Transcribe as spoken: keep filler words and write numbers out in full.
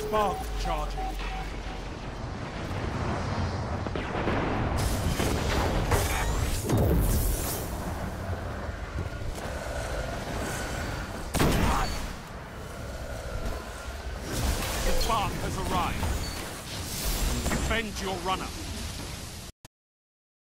Spark charging. The Spark has arrived. Defend your runner.